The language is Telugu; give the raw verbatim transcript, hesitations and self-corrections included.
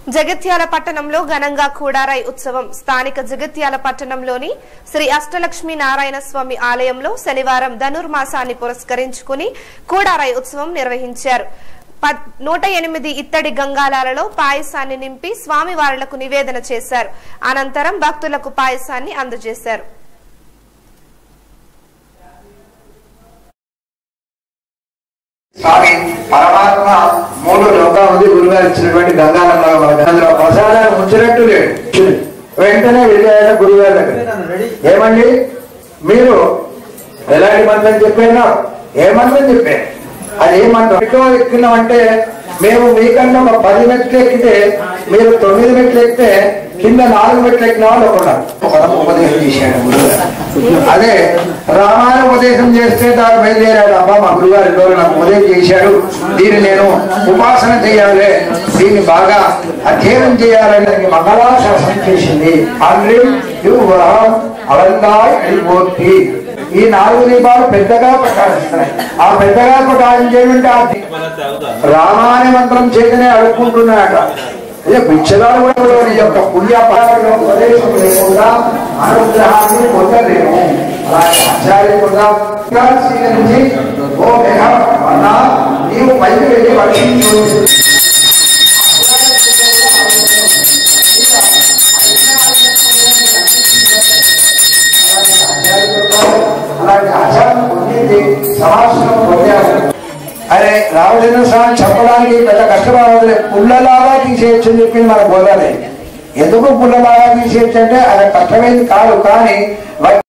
జగిత్యాల పట్టణంలో ఘనంగా కూడారాయి ఉత్సవం స్థానిక జగిత్యాల పట్టణంలోని శ్రీ అష్టలక్ష్మీ నారాయణ స్వామి ఆలయంలో శనివారం ధనుర్మాసాన్ని పురస్కరించుకుని కూడారాయి ఉత్సవం నిర్వహించారు. నూట ఎనిమిది ఇత్తడి గంగాలాలలో పాయసాన్ని నింపి స్వామివారులకు నివేదన చేశారు. అనంతరం భక్తులకు పాయసాన్ని అందజేశారు. స్వామి పరమాత్మ మూడు లోకావధి గురుగారు ఇచ్చినటువంటి గంగానంలో ప్రసాదాన్ని ఉంచినట్టు లేడు. వెంటనే వెళ్ళాడు గురుగారి దగ్గర. ఏమండి మీరు ఎలాంటి మంత్రం చెప్పారు? ఏ మంత్రం చెప్పారు? అది ఏ మంత్రం ఎక్కువ ఎక్కినామంటే మేము మీకన్నా ఒక పది మెట్లు ఎక్కితే మీరు తొమ్మిది మెట్లు ఎక్కితే కింద నాలుగు మెట్లు ఎక్కిన వాళ్ళు ఒకడు ఉపదేశం చేశాడు గురుగారు. అదే రామాయణ ఉపదేశం చేస్తే దాన్ని బయలుదేరాడు. అబ్బా మా గురుగారు రోజు నాకు ఉపదేశం చేశాడు, దీన్ని నేను ఉపాసన చేయాలి, దీన్ని బాగా అధ్యయనం చేయాలని మంగళాశాసనం చేసింది. అల్లి అవందాయ్ అడిపోతి ఈ నాలుగు దీపాలు పెద్దగా ప్రకాశిస్తున్నాయి. ఆ పెద్దగా ప్రకాశించేటువంటి రామాయణ మంత్రం చేతనే అడుక్కుంటున్నాయట. అదే పిచ్చదాలు కూడా ఈ యొక్క పుణ్యపాలలో ఉపదేశం లేకుండా అనుగ్రహాన్ని పొందలేము. స్వీకరించి ఓ మేఘ అన్నా నీవు పైకి వెళ్ళి వర్షించు. అలాంటి ఆచారం పొందింది సమాజం పొందారు. అరే రామచంద్ర స్వామి చెప్పడానికి పెద్ద కష్టపడదు. పుల్లలాగా తీసేయచ్చు అని చెప్పింది మన బోధాలే. ఎందుకు పుల్లలాగా తీసేయచ్చు అంటే అది కష్టమైంది కాదు, కానీ